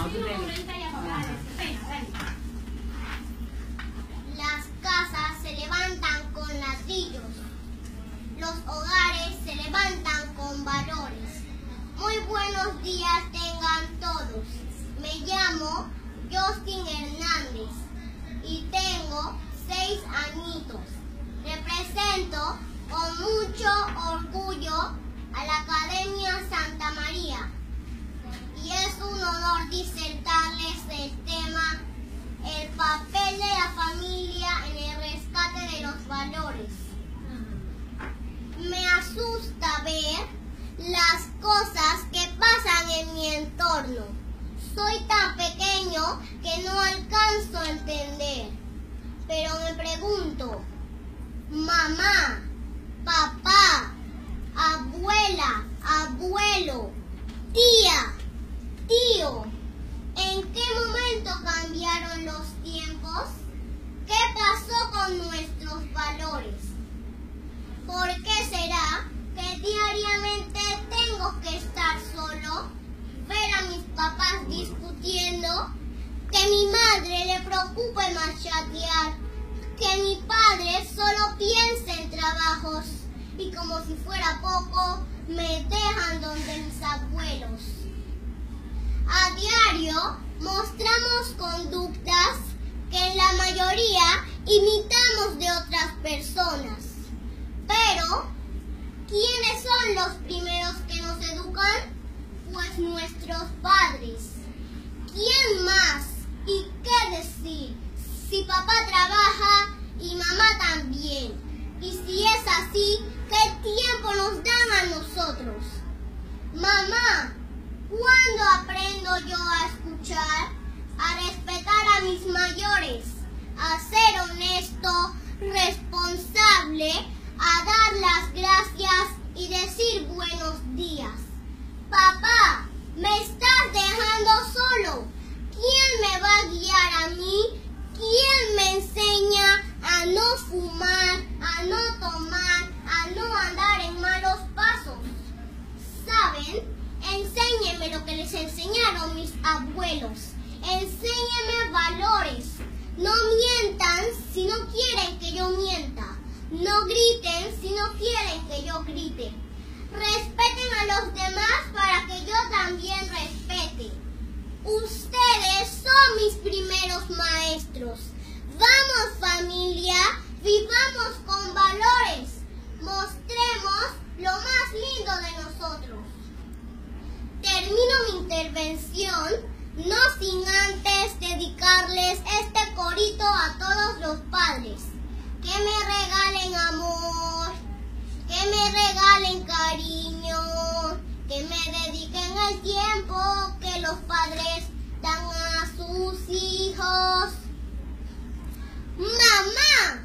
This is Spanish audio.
Las casas se levantan con ladrillos. Los hogares se levantan con valores. Muy buenos días tengan todos. Me llamo Justin Hernández y tengo 6 añitos. Represento con mucho orgullo a la Academia Santa María y es un honor disertarles el tema el papel de la familia en el rescate de los valores. Me asusta ver las cosas que pasan en mi entorno. Soy tan pequeño que no alcanzo a entender, pero me pregunto, mamá, papá, abuela, abuelo, tía, tío, ¿en qué momento cambiaron los tiempos? ¿Qué pasó con nuestros valores? ¿Por qué será que diariamente tengo que estar solo, ver a mis papás discutiendo, que mi madre le preocupe machatear, que mi padre solo piense en trabajos y como si fuera poco me dejan donde mis abuelos? A diario mostramos conductas que en la mayoría imitamos de otras personas. Pero, ¿quiénes son los primeros que nos educan? Pues nuestros padres. ¿Quién más? ¿Y qué decir? Si papá trabaja y mamá también. Y si es así, ¿qué tiempo nos dan a nosotros? Mamá, ¿cuándo aprendo yo a escuchar, a respetar a mis mayores, a ser honesto, responsable, a dar las gracias y decir buenos días? Papá, me estás dejando solo. ¿Quién me va a guiar a mí? ¿Quién me enseña a no fumar, a no tomar, a no andar en malos pasos? ¿Saben? Enséñenme lo que les enseñaron mis abuelos. Enséñenme valores. No mientan si no quieren que yo mienta. No griten si no quieren que yo grite. Respeten a los demás para que yo también respete. Ustedes son mis primeros maestros. Vamos, familia, vivamos con valores. Mostremos lo más lindo de nosotros. Termino mi intervención, no sin antes dedicarles este corito a todos los padres. Que me regalen amor, que me regalen cariño, que me dediquen el tiempo que los padres dan a sus hijos. ¡Mamá!